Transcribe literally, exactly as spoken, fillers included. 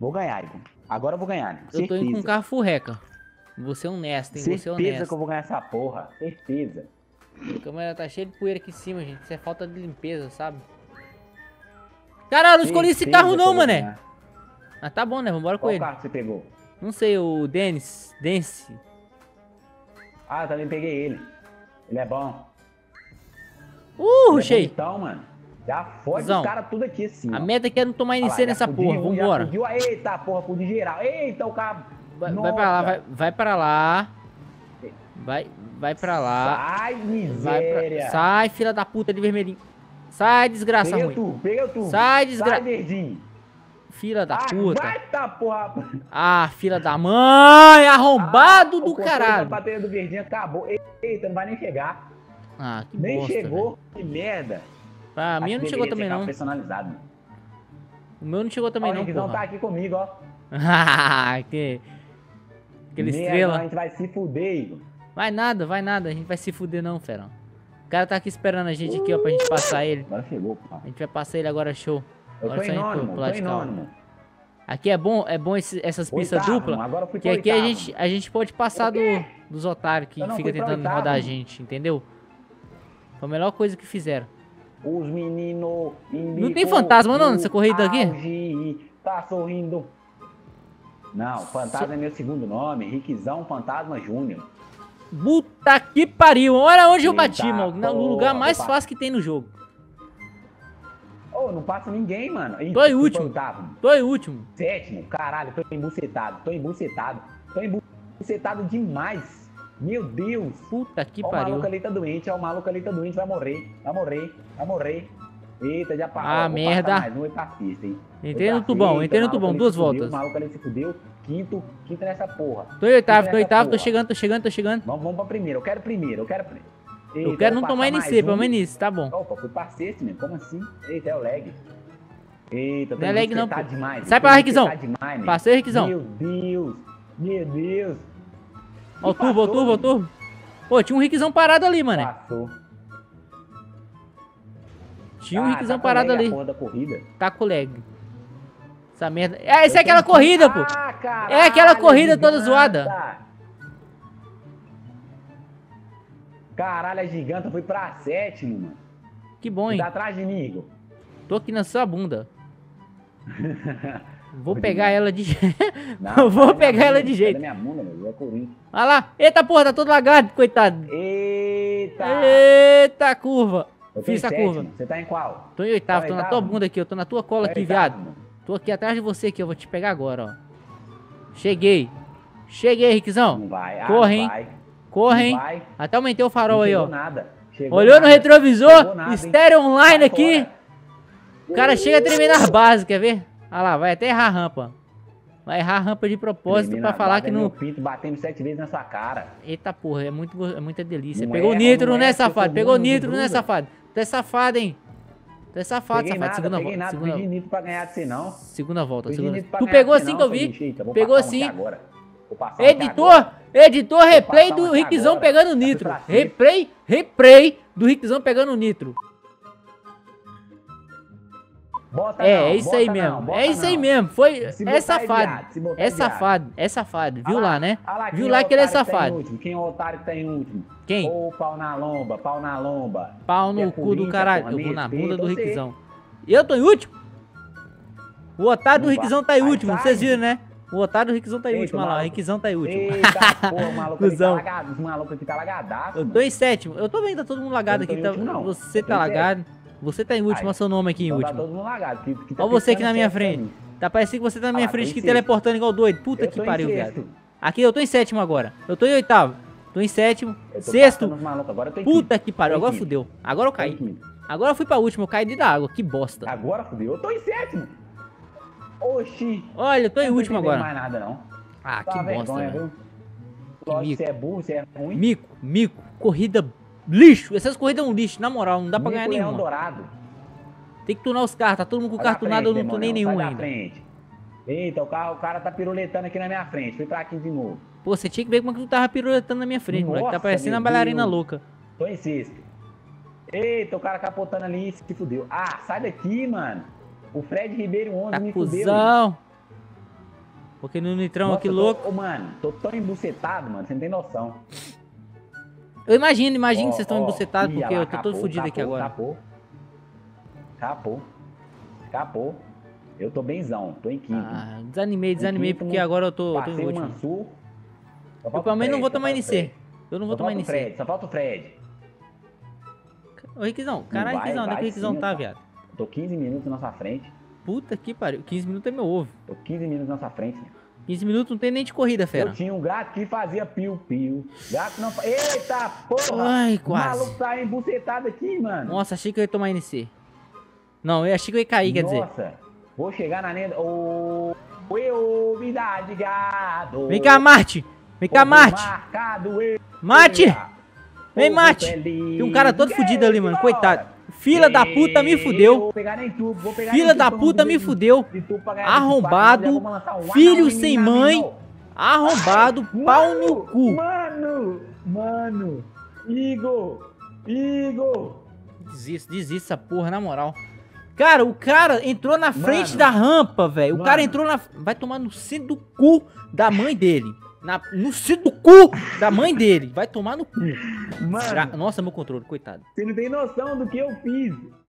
Vou ganhar, Igor. Agora eu vou ganhar, né? Eu tô indo com um carro furreca. Você é honesto, hein? Você é Certeza honesto. que eu vou ganhar essa porra. Certeza. A câmera tá cheia de poeira aqui em cima, gente. Isso é falta de limpeza, sabe? Caralho, eu não escolhi esse Certeza carro que eu não, vou mané. ganhar. Ah, tá bom, né? Vambora com Qual ele. carro que você pegou? Não sei, o Dennis. Dance. Ah, eu também peguei ele. Ele é bom. Uh, Ele é rushei. bonitão, mano. Já fode Zão. os caras tudo aqui assim, A ó. meta aqui é não tomar Olha lá, N C já nessa fudiu, porra. já Vambora. fudiu. Eita, porra, fudiu geral. Eita, o carro. Vai, vai Nossa. pra lá, vai, vai pra lá. Vai, vai pra lá. Sai, Vai miséria. pra... Sai, filha da puta de vermelhinho. Sai, desgraça Peguei ruim. o turbo, peguei o turbo. Sai, desgra- Sai, verdinho. Filha da Ah, puta. vai tá, porra. Ah, filha da mãe. Arrombado Ah, do o controle caralho. da bateria do verdinho acabou. Eita, não vai nem chegar. Ah, que Nem bosta, chegou. velho. Que merda. Pra mim Acho não que chegou deveria também ser carro não. personalizado. O meu não chegou também Ó, não, o Rickzão porra. tá aqui comigo, ó. que... Aquele Merda, estrela. A gente vai se fuder, Igor. Vai nada, vai nada. A gente vai se fuder não, ferão. O cara tá aqui esperando a gente aqui, ó, pra gente passar ele. Agora chegou, pô. A gente vai passar ele agora, show. Eu Agora tô só em a gente nônimo, pular tô de em carro. nônimo. Aqui é bom, é bom esse- essas pistas Oitavo, duplas. agora eu fui Que pro aqui a oitavo. gente, a gente pode passar do, dos otários que Eu não fica fui pra tentando oitavo, rodar a mano. gente, entendeu? Foi a melhor coisa que fizeram. Os meninos... Não tem fantasma não nessa corrida aqui? Auge, tá sorrindo. Não, Fantasma é meu segundo nome. Rickzão Fantasma Júnior. Puta que pariu. Olha onde eu Eita bati, mano. No porra, lugar mais vou fácil que tem no jogo. Ô, não passa ninguém, mano. Ih, Tô em fui último. pro oitavo. Tô em último. Sétimo, caralho, tô embucetado, tô embucetado. Tô embucetado demais. Meu Deus. Puta que Ó, o pariu. maluco ali tá doente, ó, o maluco ali tá doente, vai morrer, vai morrer, vai morrer. Eita, já passou. Ah, Vou merda. passar mais um, oi pra pista, hein. Entrei Oi no pra tubão, pista, entrei no o maluco tubão, ali duas se fudeu, voltas. O maluco ali se fudeu, quinto, quinto nessa porra. Tô em oitavo, Quinto tô em nessa oitavo, tô porra. chegando, tô chegando, tô chegando. Vamos, vamos pra primeiro, eu quero primeiro, eu quero primeiro. Eu Eita, quero vou não tomar passar N C, mais pelo um. menos isso, tá bom. Opa, fui pra sexto, meu, como assim? Eita, é o lag. Eita, tô Não é lag não, embucetado pô. demais. Sai tô pra lá, Rickzão. embucetado demais, meu. Passei, Rickzão. Meu Deus, meu Deus. Ó o Que turbo, ó o passou, turbo, ó o turbo. Pô, tinha um Rickzão parado ali, mano. Passou. Tinha um Ah, Rickzão tá com parado lag a ali. porra da corrida. Tá com lag. Essa merda. É, essa é Eu aquela tenho que- corrida, pô. Ah, caralho, É aquela corrida toda giganta. zoada. Caralho, a giganta foi pra sétimo, mano. Que bom, Você hein? tá atrás de mim, Igor. Tô aqui na sua bunda. Vou Muito pegar bem. ela de... Não, Eu vou sai da minha pegar ela bunda, de sai jeito. da minha bunda, meu. É Corinthians. Olha lá. Eita porra, tá todo lagado, coitado. Eita. Eita curva. Eu tô Fiz em a sétimo. curva. Você tá em qual? Tô em oitavo, Tá tô em na tua oitavo? bunda aqui, eu tô na tua cola Tá aqui, em viado. oitavo, mano. Tô aqui atrás de você aqui, eu vou te pegar agora, ó. Cheguei. Cheguei, Rickzão. Não vai. Ah, Corre, não hein? vai. Corre, Não hein? vai. Até aumentei o farol Não aí, chegou ó. nada. Chegou Olhou no nada. Chegou retrovisor, nada, hein? estéreo online Sai aqui. fora. O cara chega a tremer nas bases, quer ver? Olha lá, vai até errar a rampa. Vai errar a rampa de propósito Tremendo pra na falar base, que é não... meu pinto batendo sete vezes na sua cara. Eita porra, é, muito, go- é muita delícia. Não Pegou é, nitro, não né, é, safado? seu Pegou mundo nitro, né, gruda. safado? Tu é safado, hein? Tu é safado, Peguei safado. nada, Segunda peguei volta. nada, Segunda, pedi nitro pra ganhar de você não. segunda volta, Pedi segunda nitro pra Tu ganhar pegou de você assim não, que eu seu vi. bicho. Eita, vou Pegou passar um aqui assim. agora. Vou passar um aqui Editor, agora. editor, replay passar um do aqui Rickzão agora. pegando Fui nitro. pra cima. Replay, replay do Rickzão pegando nitro. Bota É, não, é isso bota aí não, mesmo. bota É isso aí não. mesmo. Foi. Se É botar é safado. viado, se botar É é viado. safado. É safado. Viu Ah lá, né? ah Viu quem lá é o que ele é otário tá em safado. último? Quem é o otário que tá em último? Quem? Ô, pau na lomba, pau na lomba. Pau Que é no cu do Corinthians, caralho. porra, Eu vou na respeita bunda do você. Rickzão. Eu tô em último? O otário do Não Rickzão vai. tá em Aí último. sai. Vocês viram, né? O otário do Rickzão tá em Eita, último. Olha lá, o maluco. Rickzão tá em último. Eita, porra, o maluco ali tá Cusão. lagado. Os malucos aqui tá lagadaço. Eu mano. tô em sétimo. Eu tô vendo, tá todo mundo lagado Eu não tô aqui. em Tá... último, não. Você Eu tô tá em lagado. Você tá em último, Aí. olha seu nome aqui em Então tá último. todo mundo lagado. Que, que tá Olha você aqui pensando na minha certo pra frente. mim. Tá parecendo que você tá na minha Ah lá, frente tô em aqui sexto. teleportando igual doido. Puta Eu que tô em pariu, sexto. viado. Aqui eu tô em sétimo agora. Eu tô em oitavo. Tô em sétimo. Eu tô Sexto. passando os malucos, agora eu tô em Puta quinto. que pariu. Tô em Agora quinto. fudeu. Agora eu Tô em caí. quinto. Agora eu fui pra última. Eu caí dentro da água. Que bosta. Agora fudeu. Eu tô em sétimo. Oxi. Olha, eu tô em Eu não último entendendo agora. mais nada, não. Ah, Tá que uma bosta, vergonha, velho. viu? Lógico, mico. você é burro, você é ruim. Mico, mico. Corrida lixo. Essas corridas é um lixo. Na moral, não dá pra Mico ganhar Leão nenhuma. Dourado. Tem que tunar os carros. Tá todo mundo com Sai da carro tunado. Eu frente, não tunei demônio, nenhum sai da ainda. frente. Eita, o, carro, o cara tá piruletando aqui na minha frente. Fui pra aqui de novo. Pô, você tinha que ver como é que tu tava piruletando na minha frente, moleque. Tá Nossa, parecendo meu uma bailarina Deus. louca. Tô em sexto. Eita, o cara capotando ali e se fudeu. Ah, sai daqui, mano. O Fred Ribeiro onze Tá me fudeu. cuzão. Porque no nitrão Nossa, aqui eu tô- louco. Ô, mano, tô tão embucetado, mano, você não tem noção. Eu imagino, imagino Ó, que vocês estão ó, embucetados, ih, porque olha lá, eu tô todo capô, fudido aqui capô, agora. Capô. Capô. Capô. Eu tô benzão, tô em quinto. Ah, desanimei, desanimei, quinto, porque agora eu tô, tô em Passei o último. Mansur. Só Eu falta pelo o menos não Fred, vou só tomar falta o N C. Fred. Eu não Só vou tomar falta N o C. Fred, só falta o Fred. Ô, Riquizão, caralho, vai, Riquizão, onde é que o vai Riquizão sim, tá, opa. viado? Tô quinze minutos na sua frente. Puta que pariu, quinze minutos é meu ovo. Tô quinze minutos na sua frente. quinze minutos não tem nem de corrida, fera. Eu tinha um gato que fazia piu-piu. Gato não fa... Eita porra! Ai, O quase. maluco tá embucetado aqui, mano. Nossa, achei que eu ia tomar N C. Não, eu achei que eu ia cair, quer dizer. Nossa, vou chegar na lenda. Ô, eu, vida de gado. Vem cá, Marte! Vem cá, Povo Marte! marcado, eu. Marte! Vem, Povo Marte! feliz. Tem um cara todo fudido ali, mano, Bora. coitado. Fila da puta me fudeu. Vou pegar nem tu, vou pegar Filha nem tu, da pra puta não me dizer fudeu. de tu pra ganhar desse Arrombado, quatro, já vou lançar um filho anão, sem menina, mãe, menino. arrombado, pau no Mano, cu. Mano, mano, Igor, Igor. Desista, desista essa porra, na moral. Cara, o cara entrou na frente Mano. da rampa, velho. O Mano. cara entrou na... Vai tomar no centro do cu da mãe dele. Na... No centro do cu da mãe dele. Vai tomar no cu. Mano, Gra- Nossa, meu controle, coitado. você não tem noção do que eu fiz.